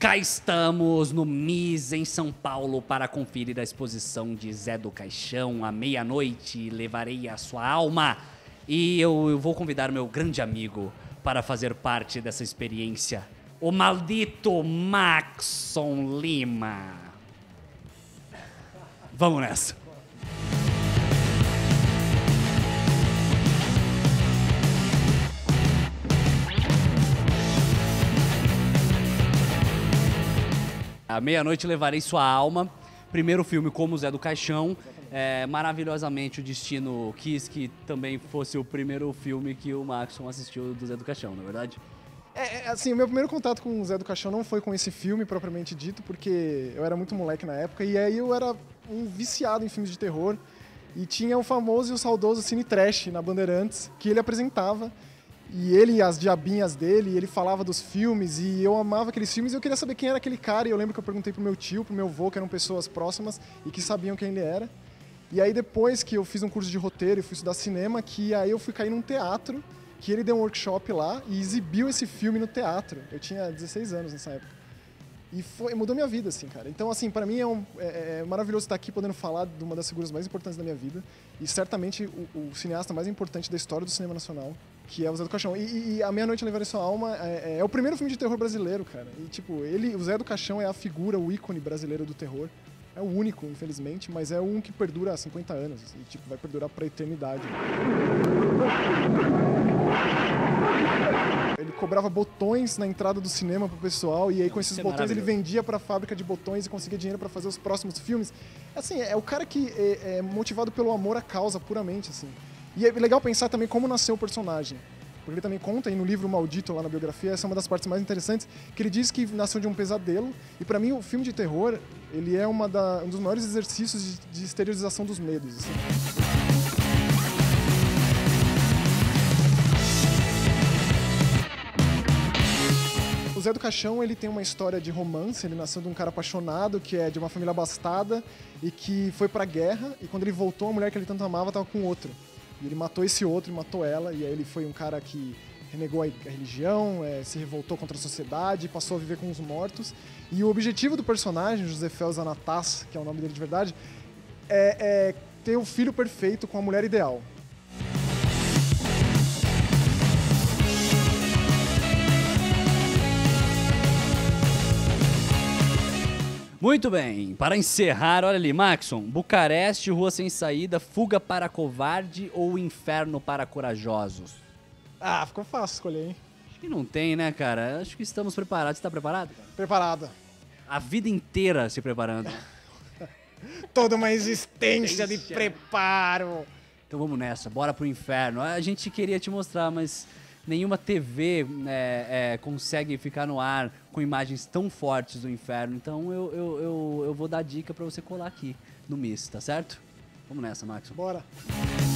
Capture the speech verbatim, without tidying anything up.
Cá estamos no M I S em São Paulo para conferir a exposição de Zé do Caixão. À meia-noite levarei a sua alma e eu, eu vou convidar meu grande amigo para fazer parte dessa experiência, o maldito Maxson Lima. Vamos nessa. À meia-noite levarei sua alma. Primeiro filme como Zé do Caixão. É, maravilhosamente o destino quis que também fosse o primeiro filme que o Maxson assistiu do Zé do Caixão, não é verdade? É, assim, o meu primeiro contato com o Zé do Caixão não foi com esse filme propriamente dito, porque eu era muito moleque na época, e aí eu era um viciado em filmes de terror, e tinha o famoso e o saudoso Cine Trash na Bandeirantes, que ele apresentava, e ele, as diabinhas dele, e ele falava dos filmes, e eu amava aqueles filmes, e eu queria saber quem era aquele cara, e eu lembro que eu perguntei pro meu tio, pro meu avô, que eram pessoas próximas, e que sabiam quem ele era. E aí depois que eu fiz um curso de roteiro e fui estudar cinema, que aí eu fui cair num teatro, que ele deu um workshop lá e exibiu esse filme no teatro. Eu tinha dezesseis anos nessa época. E foi, mudou minha vida, assim, cara. Então, assim, pra mim é, um, é, é maravilhoso estar aqui podendo falar de uma das figuras mais importantes da minha vida. E certamente o, o cineasta mais importante da história do cinema nacional, que é o Zé do Caixão. E, e A Meia-Noite Levarei Sua Alma é, é o primeiro filme de terror brasileiro, cara. E, tipo, ele, o Zé do Caixão é a figura, o ícone brasileiro do terror. É o único, infelizmente, mas é um que perdura há cinquenta anos. E, tipo, vai perdurar pra eternidade. Ele cobrava botões na entrada do cinema pro pessoal, e aí com esses botões ele vendia pra fábrica de botões e conseguia dinheiro pra fazer os próximos filmes. Assim, é o cara que é, é motivado pelo amor à causa, puramente, assim. E é legal pensar também como nasceu o personagem. Porque ele também conta, e no livro Maldito, lá na biografia, essa é uma das partes mais interessantes, que ele diz que nasceu de um pesadelo, e pra mim o filme de terror, ele é uma da, um dos maiores exercícios de, de exteriorização dos medos, assim. O Zé do Caixão, ele tem uma história de romance, ele nasceu de um cara apaixonado, que é de uma família abastada, e que foi pra guerra, e quando ele voltou, a mulher que ele tanto amava estava com outro. E ele matou esse outro e matou ela, e aí ele foi um cara que renegou a religião, é, se revoltou contra a sociedade, passou a viver com os mortos. E o objetivo do personagem, José Fels Anatás, que é o nome dele de verdade, é, é ter o filho perfeito com a mulher ideal. Muito bem, para encerrar, olha ali, Maxson, Bucareste, Rua Sem Saída, Fuga para Covarde ou Inferno para Corajosos? Ah, ficou fácil escolher, hein? Acho que não tem, né, cara? Acho que estamos preparados. Você está preparado? Preparada. A vida inteira se preparando. Toda uma existência de preparo. Então vamos nessa, bora pro inferno. A gente queria te mostrar, mas nenhuma T V é, é, consegue ficar no ar com imagens tão fortes do inferno. Então eu, eu, eu, eu vou dar dica pra você colar aqui no M I S, tá certo? Vamos nessa, Maxson. Bora.